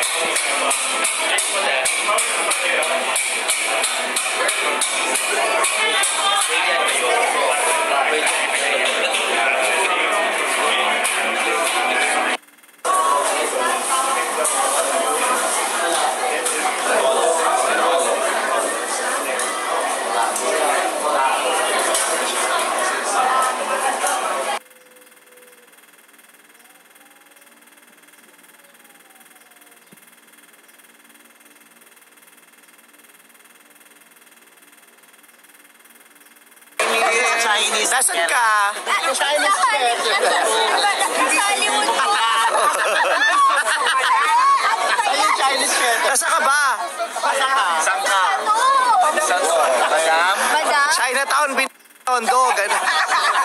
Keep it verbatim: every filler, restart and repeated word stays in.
Chinese. Nasaan ka? Chinese skirt. Sa Hollywood ko. Ayun, Chinese skirt. Nasa ka ba? Nasa ka? Saan ka? Ano? Saan to? Madam? Madam? Chinatown, Binondo. Ganun.